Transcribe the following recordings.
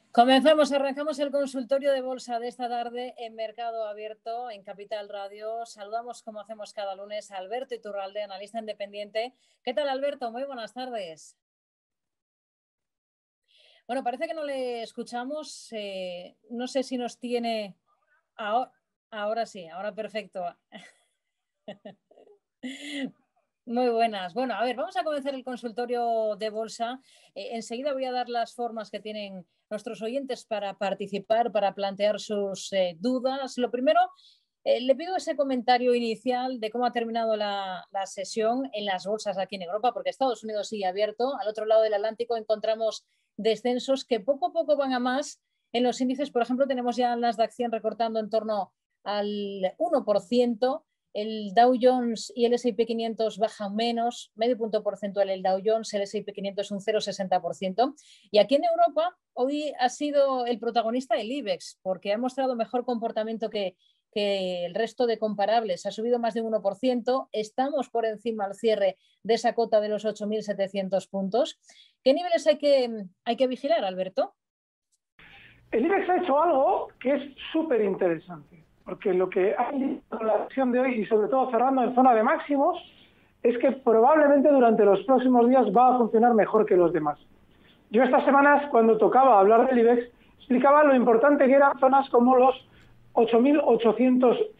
Arrancamos el consultorio de bolsa de esta tarde en Mercado Abierto, en Capital Radio. Saludamos, como hacemos cada lunes, a Alberto Iturralde, analista independiente. ¿Qué tal, Alberto? Muy buenas tardes. Bueno, parece que no le escuchamos. No sé si nos tiene... Ahora sí, ahora perfecto. Muy buenas. Bueno, a ver, vamos a comenzar el consultorio de bolsa. Enseguida voy a dar las formas que tienen nuestros oyentes para participar, para plantear sus dudas. Lo primero, le pido ese comentario inicial de cómo ha terminado la sesión en las bolsas aquí en Europa, porque Estados Unidos sigue abierto. Al otro lado del Atlántico encontramos descensos que poco a poco van a más. En los índices, por ejemplo, tenemos ya las de acción recortando en torno al 1%. El Dow Jones y el S&P 500 bajan menos, medio punto porcentual el Dow Jones, el S&P 500 un 0,60%. Y aquí en Europa hoy ha sido el protagonista el IBEX, porque ha mostrado mejor comportamiento que el resto de comparables. Ha subido más de un 1%. Estamos por encima al cierre de esa cota de los 8.700 puntos. ¿Qué niveles hay que vigilar, Alberto? El IBEX ha hecho algo que es súper interesante. Porque lo que hay con la sesión de hoy, y sobre todo cerrando en zona de máximos, es que probablemente durante los próximos días va a funcionar mejor que los demás. Yo estas semanas, cuando tocaba hablar del IBEX, explicaba lo importante que eran zonas como los 8.850,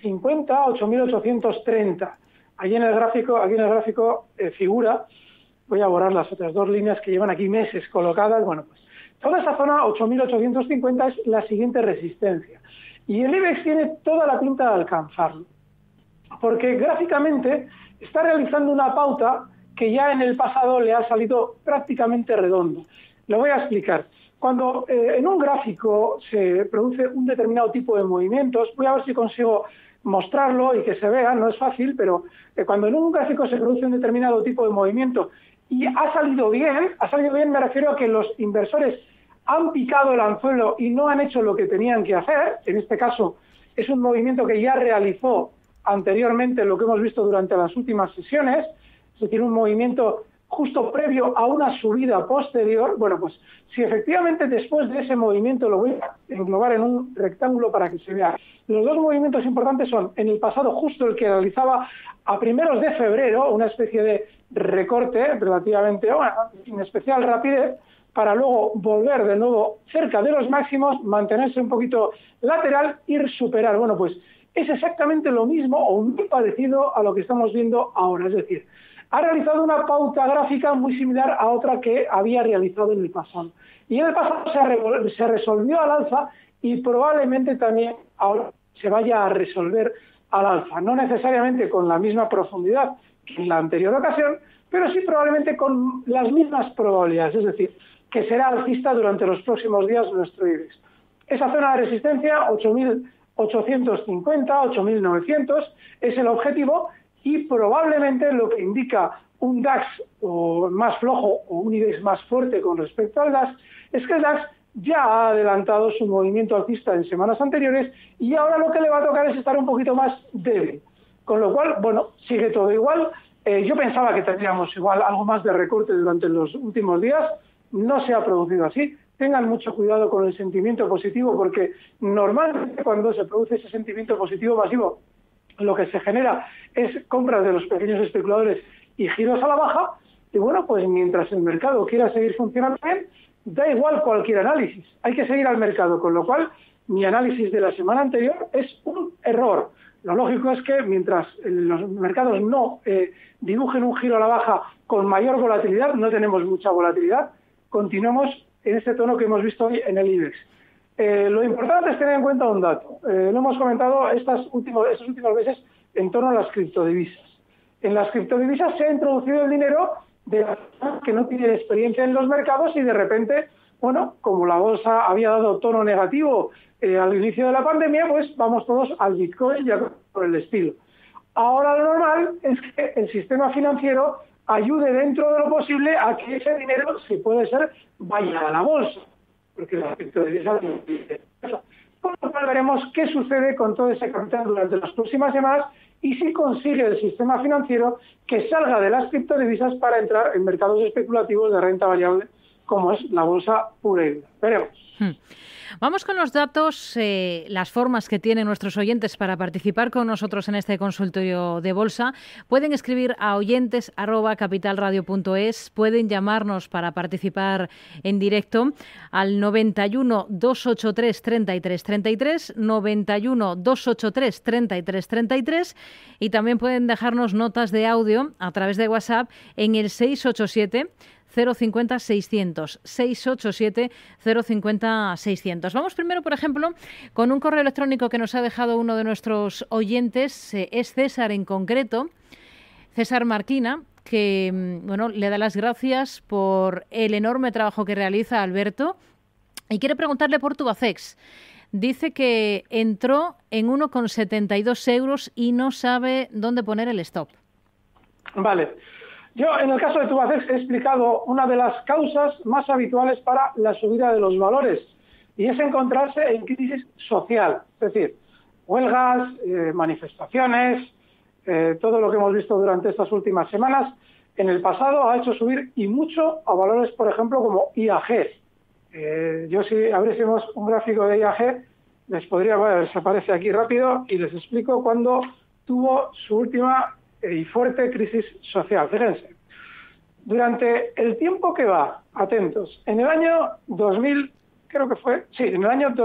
8.830. Aquí en el gráfico figura, voy a borrar las otras dos líneas que llevan aquí meses colocadas. Bueno, pues toda esa zona 8.850 es la siguiente resistencia. Y el IBEX tiene toda la pinta de alcanzarlo, porque gráficamente está realizando una pauta que ya en el pasado le ha salido prácticamente redondo. Lo voy a explicar. Cuando en un gráfico se produce un determinado tipo de movimientos, voy a ver si consigo mostrarlo y que se vea, no es fácil, pero cuando en un gráfico se produce un determinado tipo de movimiento y ha salido bien me refiero a que los inversores han picado el anzuelo y no han hecho lo que tenían que hacer. En este caso es un movimiento que ya realizó anteriormente lo que hemos visto durante las últimas sesiones, es decir, un movimiento justo previo a una subida posterior. Bueno, pues si efectivamente después de ese movimiento, lo voy a englobar en un rectángulo para que se vea, los dos movimientos importantes son en el pasado justo el que realizaba a primeros de febrero, una especie de recorte relativamente, bueno, sin especial rapidez, para luego volver de nuevo cerca de los máximos, mantenerse un poquito lateral, ir superar. Bueno, pues es exactamente lo mismo o muy parecido a lo que estamos viendo ahora. Es decir, ha realizado una pauta gráfica muy similar a otra que había realizado en el pasado. Y en el pasado se resolvió al alza y probablemente también ahora se vaya a resolver al alza. No necesariamente con la misma profundidad que en la anterior ocasión, pero sí probablemente con las mismas probabilidades. Es decir, que será alcista durante los próximos días nuestro IBEX. Esa zona de resistencia, 8.850, 8.900, es el objetivo y probablemente lo que indica un DAX o más flojo o un IBEX más fuerte con respecto al DAX es que el DAX ya ha adelantado su movimiento alcista en semanas anteriores y ahora lo que le va a tocar es estar un poquito más débil. Con lo cual, bueno, sigue todo igual. Yo pensaba que tendríamos igual algo más de recorte durante los últimos días. No se ha producido así. Tengan mucho cuidado con el sentimiento positivo porque normalmente cuando se produce ese sentimiento positivo masivo lo que se genera es compras de los pequeños especuladores y giros a la baja y bueno, pues mientras el mercado quiera seguir funcionando bien, da igual cualquier análisis. Hay que seguir al mercado, con lo cual mi análisis de la semana anterior es un error. Lo lógico es que mientras los mercados no dibujen un giro a la baja con mayor volatilidad, no tenemos mucha volatilidad, continuemos en este tono que hemos visto hoy en el IBEX. Lo importante es tener en cuenta un dato. Lo hemos comentado estos últimos meses en torno a las criptodivisas. En las criptodivisas se ha introducido el dinero de las personas que no tienen experiencia en los mercados y de repente, bueno, como la bolsa había dado tono negativo al inicio de la pandemia, pues vamos todos al Bitcoin y por el estilo. Ahora lo normal es que el sistema financiero ayude dentro de lo posible a que ese dinero, si puede ser, vaya a la bolsa, porque las criptodivisas no tienen. Con lo cual veremos qué sucede con todo ese capital durante las próximas semanas y si consigue el sistema financiero que salga de las criptodivisas para entrar en mercados especulativos de renta variable como es la bolsa pura y dura. Veremos. Vamos con los datos, las formas que tienen nuestros oyentes para participar con nosotros en este consultorio de bolsa. Pueden escribir a oyentes@capitalradio.es, pueden llamarnos para participar en directo al 91 283 33 33, 91 283 33 33 y también pueden dejarnos notas de audio a través de WhatsApp en el 687 050 600, 687 050 600. Vamos primero, por ejemplo, con un correo electrónico que nos ha dejado uno de nuestros oyentes, es César en concreto, César Marquina, que le da las gracias por el enorme trabajo que realiza Alberto y quiere preguntarle por Tubacex. Dice que entró en 1,72 euros y no sabe dónde poner el stop. Vale. Yo, en el caso de Tubacex, he explicado una de las causas más habituales para la subida de los valores, y es encontrarse en crisis social, es decir, huelgas, manifestaciones, todo lo que hemos visto durante estas últimas semanas, en el pasado ha hecho subir y mucho a valores, por ejemplo, como IAG. Yo si abriésemos un gráfico de IAG, les podría, se aparece aquí rápido, y les explico cuándo tuvo su última y fuerte crisis social. Fíjense, durante el tiempo que va, atentos, en el año 2000, en el año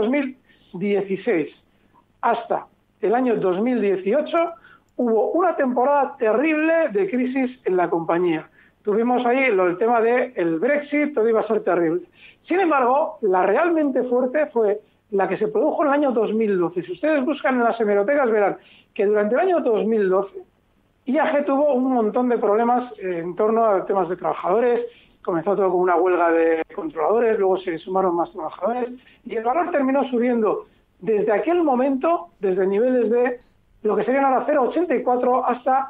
2016 hasta el año 2018 hubo una temporada terrible de crisis en la compañía. Tuvimos ahí el tema del Brexit, todo iba a ser terrible. Sin embargo, la realmente fuerte fue la que se produjo en el año 2012. Si ustedes buscan en las hemerotecas verán que durante el año 2012 IAG tuvo un montón de problemas en torno a temas de trabajadores. Comenzó todo con una huelga de controladores, luego se sumaron más trabajadores y el valor terminó subiendo desde aquel momento, desde niveles de lo que serían ahora 0,84 hasta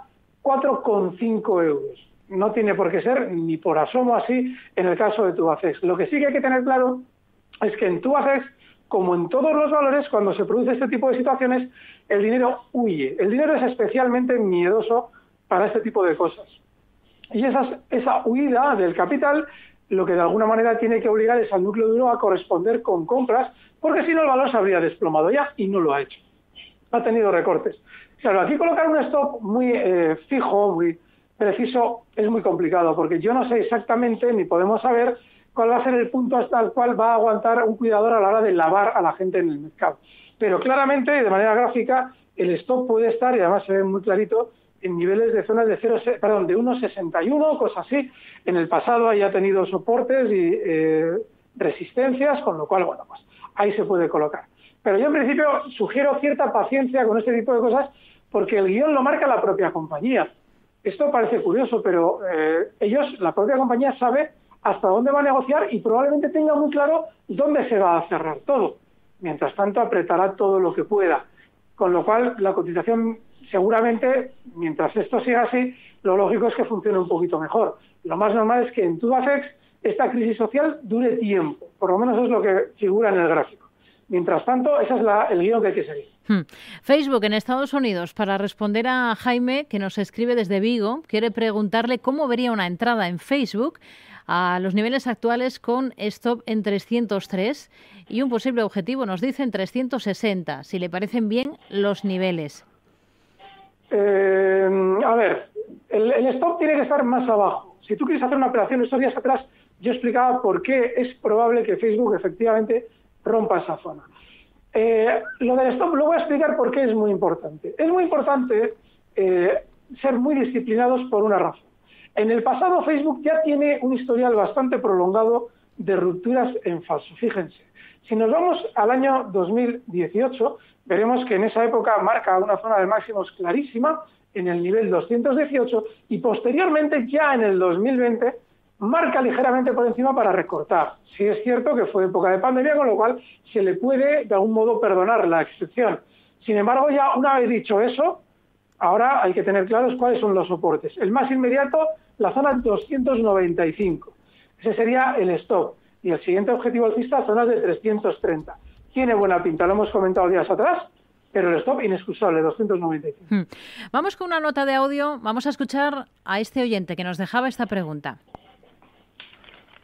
4,5 euros. No tiene por qué ser ni por asomo así en el caso de Tubacex. Lo que sí que hay que tener claro es que en Tubacex, como en todos los valores, cuando se produce este tipo de situaciones, el dinero huye. El dinero es especialmente miedoso para este tipo de cosas. Y esa huida del capital, lo que de alguna manera tiene que obligar es al núcleo duro a corresponder con compras, porque si no el valor se habría desplomado ya, y no lo ha hecho. Ha tenido recortes. Claro, aquí colocar un stop muy fijo, muy preciso, es muy complicado, porque yo no sé exactamente, ni podemos saber cuál va a ser el punto hasta el cual va a aguantar un cuidador a la hora de lavar a la gente en el mercado. Pero claramente, de manera gráfica, el stop puede estar, y además se ve muy clarito, en niveles de zonas de 1,61, cosas así. En el pasado haya tenido soportes y resistencias, con lo cual, bueno, pues ahí se puede colocar. Pero yo en principio sugiero cierta paciencia con este tipo de cosas, porque el guión lo marca la propia compañía. Esto parece curioso, pero la propia compañía sabe hasta dónde va a negociar y probablemente tenga muy claro dónde se va a cerrar todo. Mientras tanto, apretará todo lo que pueda. Con lo cual, la cotización seguramente, mientras esto siga así, lo lógico es que funcione un poquito mejor. Lo más normal es que en Tubacex esta crisis social dure tiempo. Por lo menos es lo que figura en el gráfico. Mientras tanto, ese es el guión que hay que seguir. Facebook en Estados Unidos, para responder a Jaime, que nos escribe desde Vigo, quiere preguntarle cómo vería una entrada en Facebook a los niveles actuales con stop en 303 y un posible objetivo, nos dice, en 360, si le parecen bien los niveles. A ver, el stop tiene que estar más abajo. Si tú quieres hacer una operación estos días atrás, yo explicaba por qué es probable que Facebook efectivamente rompa esa zona. Lo del stop lo voy a explicar por qué es muy importante. Es muy importante ser muy disciplinados por una razón. En el pasado Facebook ya tiene un historial bastante prolongado de rupturas en falso. Fíjense, si nos vamos al año 2018, veremos que en esa época marca una zona de máximos clarísima en el nivel 218 y posteriormente ya en el 2020 marca ligeramente por encima para recortar. Sí es cierto que fue época de pandemia, con lo cual se le puede de algún modo perdonar la excepción. Sin embargo, ya una vez dicho eso, ahora hay que tener claros cuáles son los soportes. El más inmediato, la zona 295. Ese sería el stop. Y el siguiente objetivo alcista, zonas de 330. Tiene buena pinta, lo hemos comentado días atrás, pero el stop inexcusable, 295. Vamos con una nota de audio. Vamos a escuchar a este oyente que nos dejaba esta pregunta.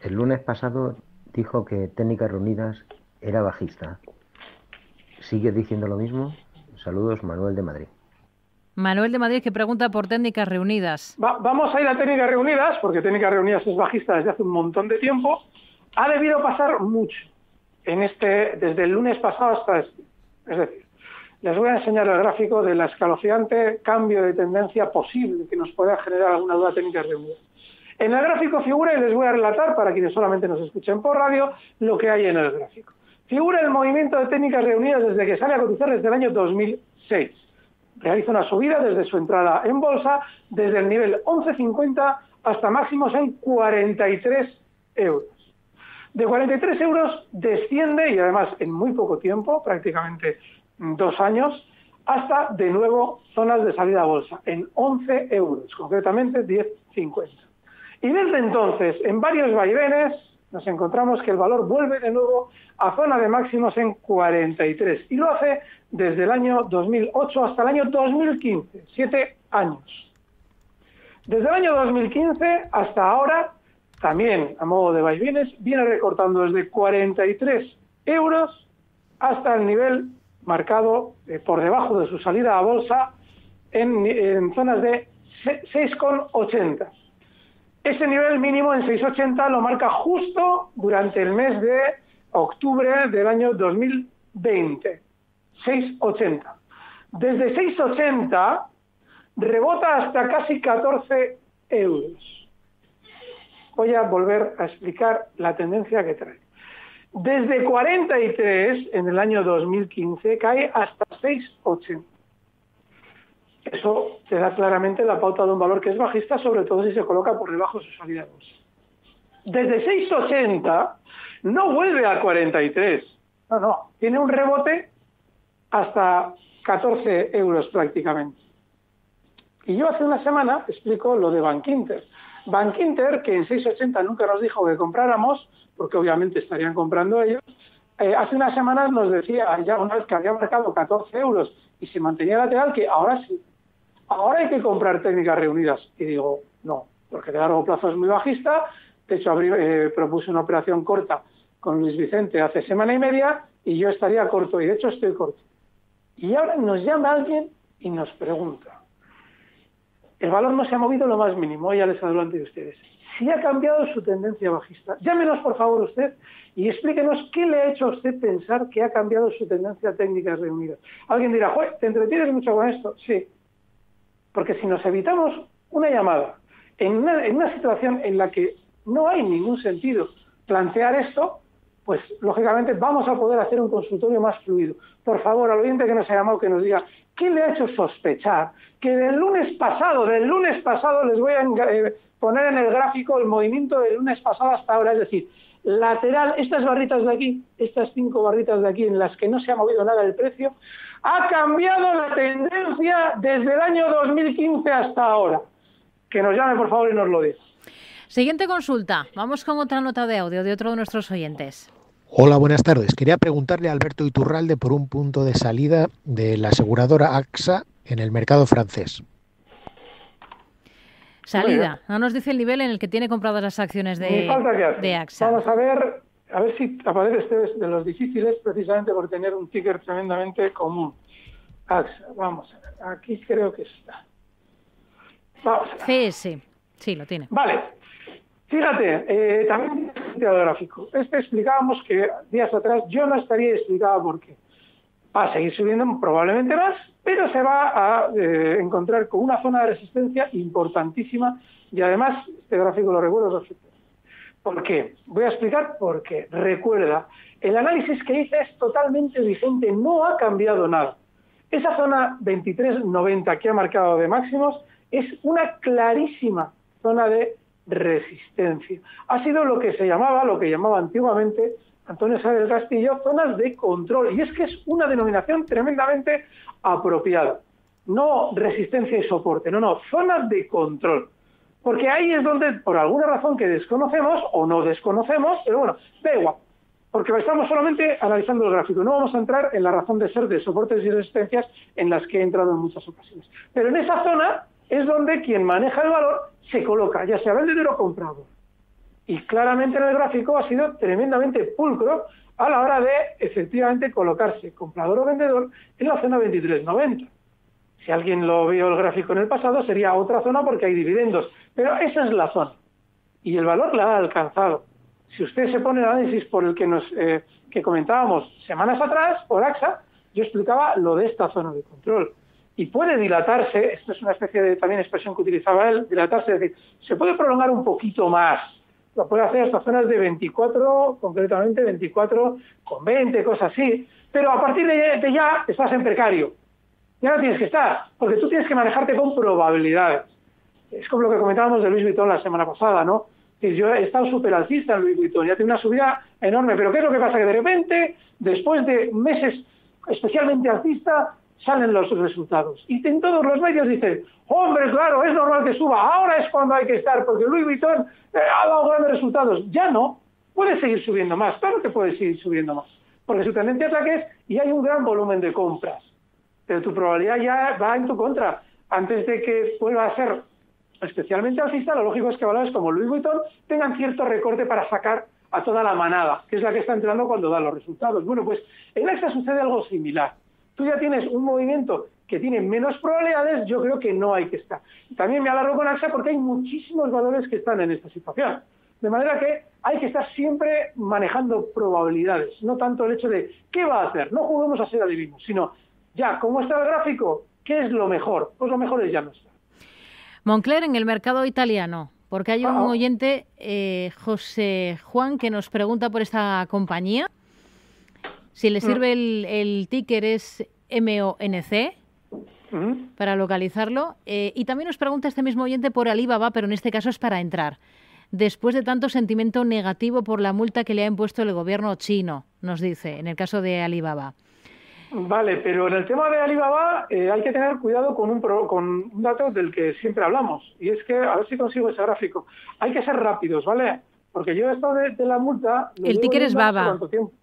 El lunes pasado dijo que Técnicas Reunidas era bajista. ¿Sigue diciendo lo mismo? Saludos, Manuel de Madrid. Manuel de Madrid, que pregunta por Técnicas Reunidas. Vamos a ir a Técnicas Reunidas, porque Técnicas Reunidas es bajista desde hace un montón de tiempo. Ha debido pasar mucho desde el lunes pasado hasta este. Es decir, les voy a enseñar el gráfico del escalofriante cambio de tendencia posible que nos pueda generar alguna duda Técnicas Reunidas. En el gráfico figura, y les voy a relatar, para quienes solamente nos escuchen por radio, lo que hay en el gráfico. Figura el movimiento de Técnicas Reunidas desde que sale a cotizar desde el año 2006. Realiza una subida desde su entrada en bolsa, desde el nivel 11,50 hasta máximos en 43 euros. De 43 euros desciende, y además en muy poco tiempo, prácticamente 2 años, hasta de nuevo zonas de salida a bolsa, en 11 euros, concretamente 10,50. Y desde entonces, en varios vaivenes, nos encontramos que el valor vuelve de nuevo a zona de máximos en 43. Y lo hace desde el año 2008 hasta el año 2015, 7 años. Desde el año 2015 hasta ahora, también a modo de vaivenes, viene recortando desde 43 euros hasta el nivel marcado por debajo de su salida a bolsa en zonas de 6,80. Ese nivel mínimo en 6,80 lo marca justo durante el mes de octubre del año 2020. 6,80. Desde 6,80 rebota hasta casi 14 euros. Voy a volver a explicar la tendencia que trae. Desde 43 en el año 2015 cae hasta 6,80. Eso te da claramente la pauta de un valor que es bajista, sobre todo si se coloca por debajo de su salida de bolsa. Desde 6,80 no vuelve a 43. No. Tiene un rebote hasta 14 euros prácticamente. Y yo hace una semana explico lo de Bankinter. Bankinter, que en 6,80 nunca nos dijo que compráramos, porque obviamente estarían comprando ellos, hace unas semanas nos decía, ya una vez que había marcado 14 euros y se mantenía lateral, que ahora sí. Ahora hay que comprar Técnicas Reunidas. Y digo, no, porque de largo plazo es muy bajista. De hecho, propuse una operación corta con Luis Vicente hace semana y media y yo estaría corto, y de hecho estoy corto. Y ahora nos llama alguien y nos pregunta. El valor no se ha movido lo más mínimo, ya les adelanto de ustedes. Si ha cambiado su tendencia bajista. Llámenos, por favor, usted y explíquenos qué le ha hecho a usted pensar que ha cambiado su tendencia a Técnicas Reunidas. Alguien dirá, "Joder, ¿te entretienes mucho con esto?" Sí. Porque si nos evitamos una llamada en una situación en la que no hay ningún sentido plantear esto, pues lógicamente vamos a poder hacer un consultorio más fluido. Por favor, al oyente que nos ha llamado, que nos diga qué le ha hecho sospechar que del lunes pasado les voy a poner en el gráfico el movimiento del lunes pasado hasta ahora, es decir, lateral, estas barritas de aquí, estas 5 barritas de aquí en las que no se ha movido nada el precio, ha cambiado la tendencia desde el año 2015 hasta ahora. Que nos llame, por favor, y nos lo diga. Siguiente consulta. Vamos con otra nota de audio de otro de nuestros oyentes. Hola, buenas tardes. Quería preguntarle a Alberto Iturralde por un punto de salida de la aseguradora AXA en el mercado francés. Salida. No nos dice el nivel en el que tiene compradas las acciones de AXA. Vamos a ver si aparece este de los difíciles, precisamente por tener un ticker tremendamente común. AXA, vamos a ver. Aquí creo que está. Vamos a ver. CS. Sí, lo tiene. Vale. Fíjate, también el gráfico. Explicábamos que días atrás yo no estaría explicado por qué. Va a seguir subiendo probablemente más, pero se va a encontrar con una zona de resistencia importantísima y además este gráfico lo recuerdo perfectamente. ¿Por qué? Voy a explicar por qué. Recuerda, el análisis que hice es totalmente vigente, no ha cambiado nada. Esa zona 23,90 que ha marcado de máximos es una clarísima zona de resistencia. Ha sido lo que llamaba antiguamente Antonio Sáenz del Castillo, zonas de control. Y es que es una denominación tremendamente apropiada. No resistencia y soporte, no, zonas de control. Porque ahí es donde, por alguna razón que desconocemos o no desconocemos, pero bueno, da igual. Porque estamos solamente analizando el gráfico. No vamos a entrar en la razón de ser de soportes y resistencias en las que he entrado en muchas ocasiones. Pero en esa zona es donde quien maneja el valor se coloca, ya sea vendedor o comprador. Y claramente en el gráfico ha sido tremendamente pulcro a la hora de efectivamente colocarse comprador o vendedor en la zona 23.90. Si alguien lo vio el gráfico en el pasado, sería otra zona porque hay dividendos, pero esa es la zona. Y el valor la ha alcanzado. Si usted se pone el análisis por el que comentábamos semanas atrás, por AXA, yo explicaba lo de esta zona de control. Y puede dilatarse, esto es una especie de también expresión que utilizaba él, dilatarse, es decir, se puede prolongar un poquito más. Lo puede hacer hasta zonas de 24, concretamente 24,20, cosas así. Pero a partir de ya estás en precario. Ya no tienes que estar, porque tú tienes que manejarte con probabilidades. Es como lo que comentábamos de Louis Vuitton la semana pasada, ¿no? Yo he estado súper alcista en Louis Vuitton, ya tiene una subida enorme, pero ¿qué es lo que pasa? Que de repente, después de meses especialmente alcista, salen los resultados. Y en todos los medios dicen, hombre, claro, es normal que suba, ahora es cuando hay que estar, porque Louis Vuitton ha dado grandes resultados. Ya no, puede seguir subiendo más, claro que puede seguir subiendo más, porque su tendencia es la que es y hay un gran volumen de compras. Pero tu probabilidad ya va en tu contra. Antes de que vuelva a ser especialmente alcista, lo lógico es que valores como Louis Vuitton tengan cierto recorte para sacar a toda la manada, que es la que está entrando cuando da los resultados. Bueno, pues en AXA sucede algo similar. Tú ya tienes un movimiento que tiene menos probabilidades, yo creo que no hay que estar. También me alargo con AXA porque hay muchísimos valores que están en esta situación. De manera que hay que estar siempre manejando probabilidades, no tanto el hecho de ¿qué va a hacer? No juguemos a ser adivinos, sino ya, ¿cómo está el gráfico? ¿Qué es lo mejor? Pues lo mejor es ya no estar. Moncler, en el mercado italiano, porque hay un oyente, José Juan, que nos pregunta por esta compañía. Si le sirve el ticker es MONC, para localizarlo. Y también nos pregunta este mismo oyente por Alibaba, pero en este caso es para entrar. Después de tanto sentimiento negativo por la multa que le ha impuesto el gobierno chino, nos dice, en el caso de Alibaba. Vale, pero en el tema de Alibaba hay que tener cuidado con un dato del que siempre hablamos, y es que, a ver si consigo ese gráfico, hay que ser rápidos, ¿vale? Porque yo esto de la multa... El ticker es BABA.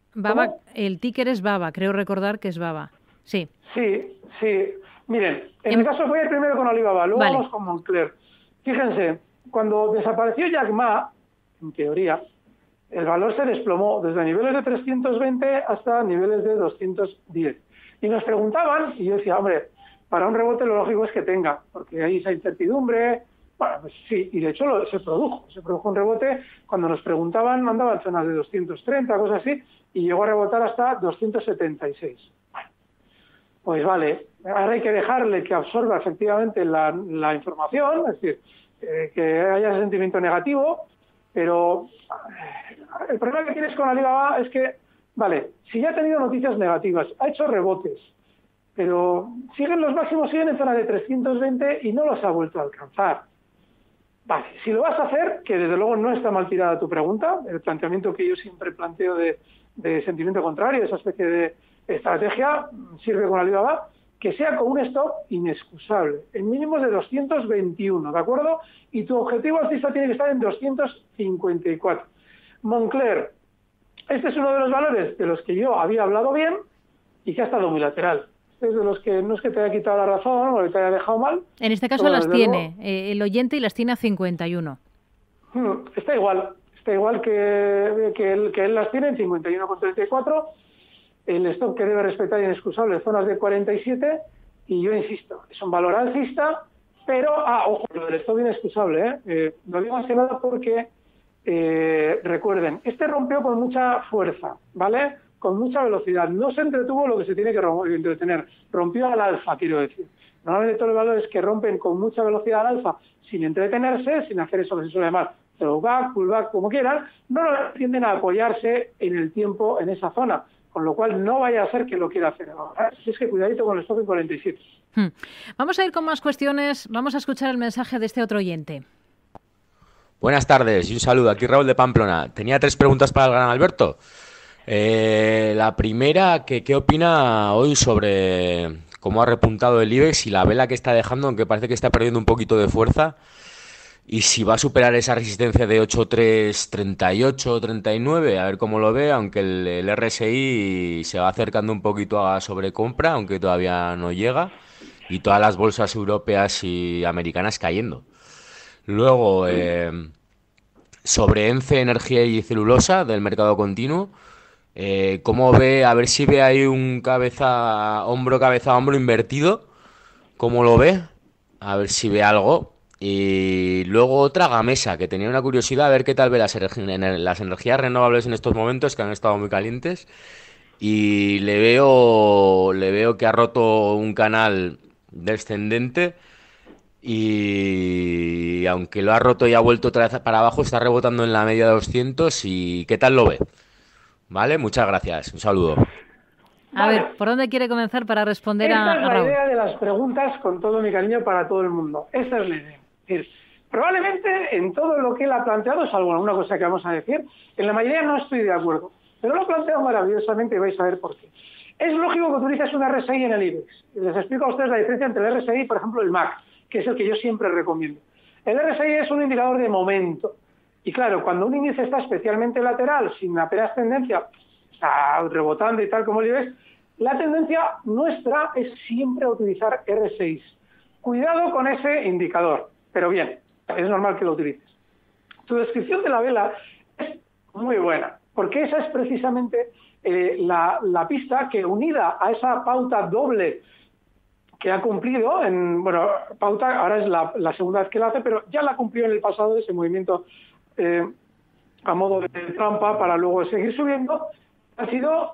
El ticker es BABA, creo recordar que es BABA. Sí. Sí. Miren, en el caso voy a ir primero con Alibaba, luego vamos con Moncler. Fíjense, cuando desapareció Jack Ma, en teoría, el valor se desplomó desde niveles de 320 hasta niveles de 210. Y nos preguntaban, y yo decía, hombre, para un rebote lo lógico es que tenga, porque hay esa incertidumbre. Bueno, pues sí, y de hecho se produjo un rebote. Cuando nos preguntaban, andaban zonas de 230, cosas así, y llegó a rebotar hasta 276. Bueno, pues vale, ahora hay que dejarle que absorba efectivamente la información, es decir, que haya ese sentimiento negativo, pero el problema que tienes con Alibaba es que, vale, si ya ha tenido noticias negativas, ha hecho rebotes, pero los máximos siguen en zona de 320 y no los ha vuelto a alcanzar. Vale, si lo vas a hacer, que desde luego no está mal tirada tu pregunta, el planteamiento que yo siempre planteo de sentimiento contrario, esa especie de estrategia, sirve con Alibaba, que sea con un stop inexcusable, en mínimos de 221, ¿de acuerdo? Y tu objetivo alcista tiene que estar en 254. Moncler, este es uno de los valores de los que yo había hablado bien y que ha estado muy lateral. Este es de los que no es que te haya quitado la razón o que te haya dejado mal. En este caso las tiene el oyente y las tiene a 51. Está igual que él las tiene en 51,34. El stop que debe respetar inexcusable, zonas de 47, y yo insisto, es un valor alcista, pero, ojo, lo del stop inexcusable, lo digo más que nada porque, recuerden, este rompió con mucha fuerza, ¿vale? Con mucha velocidad, no se entretuvo lo que se tiene que entretener, rompió al alfa, quiero decir. Normalmente todos los valores que rompen con mucha velocidad al alfa, sin entretenerse, sin hacer eso que se suele llamar throwback, pullback, como quieran, no tienden a apoyarse en el tiempo en esa zona. Con lo cual no vaya a ser que lo quiera hacer ahora. Así es que cuidadito con el stop en 47. Vamos a ir con más cuestiones. Vamos a escuchar el mensaje de este otro oyente. Buenas tardes y un saludo. Aquí Raúl de Pamplona. Tenía 3 preguntas para el gran Alberto. La primera, ¿qué opina hoy sobre cómo ha repuntado el IBEX y la vela que está dejando, aunque parece que está perdiendo un poquito de fuerza? Y si va a superar esa resistencia de 8.338, 39, a ver cómo lo ve, aunque el RSI se va acercando un poquito a sobrecompra, aunque todavía no llega, y todas las bolsas europeas y americanas cayendo. Luego, sobre ENCE Energía y Celulosa del mercado continuo. ¿Cómo ve? A ver si ve ahí un cabeza a hombro invertido. ¿Cómo lo ve? A ver si ve algo. Y luego otra Gamesa, que tenía una curiosidad, a ver qué tal ve las energías renovables en estos momentos, que han estado muy calientes. Y le veo que ha roto un canal descendente y aunque lo ha roto y ha vuelto otra vez para abajo, está rebotando en la media de 200. ¿Y qué tal lo ve? ¿Vale? Muchas gracias. Un saludo. A ver, ¿por dónde quiere comenzar para responder Esta a es la Raúl? idea de las preguntas, con todo mi cariño para todo el mundo. Esta es la idea. Es decir, probablemente en todo lo que él ha planteado, salvo alguna cosa que vamos a decir, en la mayoría no estoy de acuerdo. Pero lo ha planteado maravillosamente y vais a ver por qué. Es lógico que utilices un RSI en el IBEX. Les explico a ustedes la diferencia entre el RSI y, por ejemplo, el MAC, que es el que yo siempre recomiendo. El RSI es un indicador de momento. Y claro, cuando un índice está especialmente lateral, sin apenas tendencia, está rebotando y tal como el IBEX, la tendencia nuestra es siempre utilizar RSI. Cuidado con ese indicador, pero bien, es normal que lo utilices. Tu descripción de la vela es muy buena, porque esa es precisamente la pista que, unida a esa pauta doble que ha cumplido, pauta ahora es la segunda vez que la hace, pero ya la cumplió en el pasado, ese movimiento a modo de trampa para luego seguir subiendo, ha sido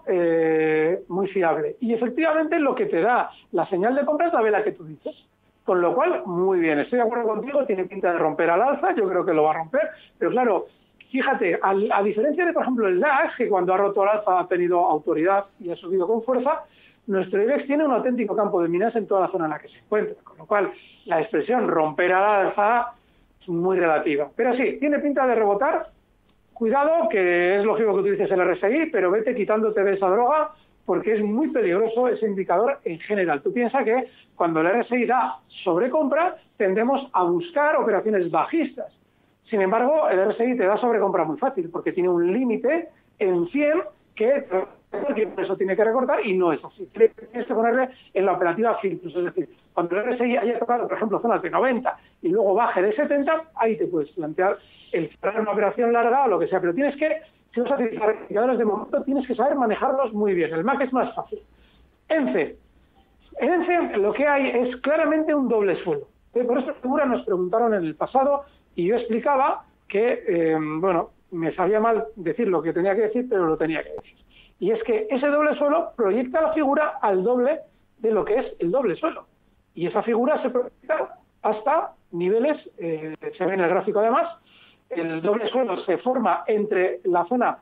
muy fiable. Y efectivamente lo que te da la señal de compra es la vela que tú dices. Con lo cual, muy bien, estoy de acuerdo contigo, tiene pinta de romper al alza, yo creo que lo va a romper, pero claro, fíjate, a diferencia de, por ejemplo, el DAX, que cuando ha roto al alza ha tenido autoridad y ha subido con fuerza, nuestro IBEX tiene un auténtico campo de minas en toda la zona en la que se encuentra, con lo cual la expresión romper al alza es muy relativa. Pero sí, tiene pinta de rebotar. Cuidado, que es lógico que utilices el RSI, pero vete quitándote de esa droga, porque es muy peligroso ese indicador en general. Tú piensas que cuando el RSI da sobrecompra, tendemos a buscar operaciones bajistas. Sin embargo, el RSI te da sobrecompra muy fácil, porque tiene un límite en 100 que eso tiene que recortar, y no es así. Tienes que ponerle en la operativa filtros, es decir, cuando el RSI haya tocado, por ejemplo, zonas de 90 y luego baje de 70, ahí te puedes plantear el cerrar una operación larga o lo que sea, pero tienes que, si vas a utilizar indicadores de momento, tienes que saber manejarlos muy bien. El MAC es más fácil. ENCE. En ENCE lo que hay es claramente un doble suelo. Por esta figura nos preguntaron en el pasado y yo explicaba que, me sabía mal decir lo que tenía que decir, pero lo tenía que decir. Y es que ese doble suelo proyecta la figura al doble de lo que es el doble suelo. Y esa figura se proyecta hasta niveles, se ve en el gráfico además, el doble suelo se forma entre la zona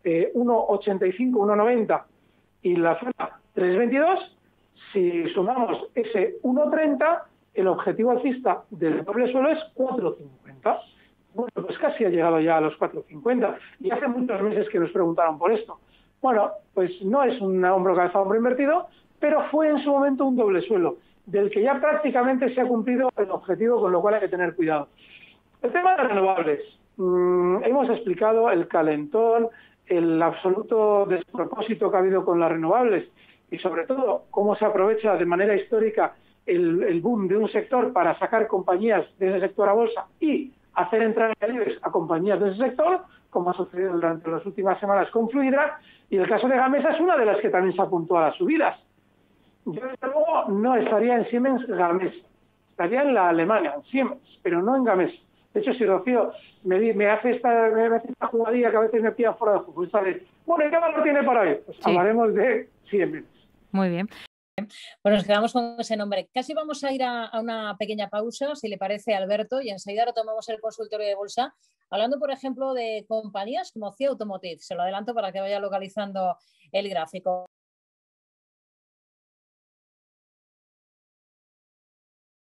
1,85, 1,90 y la zona 3,22. Si sumamos ese 1,30, el objetivo alcista del doble suelo es 4,50. Bueno, pues casi ha llegado ya a los 4,50 y hace muchos meses que nos preguntaron por esto. Bueno, pues no es un hombro cabeza hombro invertido, pero fue en su momento un doble suelo, del que ya prácticamente se ha cumplido el objetivo, con lo cual hay que tener cuidado. El tema de renovables. Hemos explicado el calentón, el absoluto despropósito que ha habido con las renovables y sobre todo cómo se aprovecha de manera histórica el boom de un sector para sacar compañías de ese sector a bolsa y hacer entrar en el IBEX a compañías de ese sector, como ha sucedido durante las últimas semanas con Fluidra, y el caso de Gamesa es una de las que también se apuntó a las subidas. Yo, desde luego, no estaría en Siemens Gamesa, estaría en la Alemania, en Siemens, pero no en Gamesa. De hecho, si Rocío me hace esta jugadilla que a veces me pilla fuera de juego, esta de, bueno, ¿y qué valor tiene para hoy? Pues sí, hablaremos de Siemens. Muy bien. Bueno, nos quedamos con ese nombre. Casi vamos a ir a una pequeña pausa, si le parece, Alberto, y enseguida retomamos el consultorio de bolsa, hablando, por ejemplo, de compañías como CIE Automotive. Se lo adelanto para que vaya localizando el gráfico.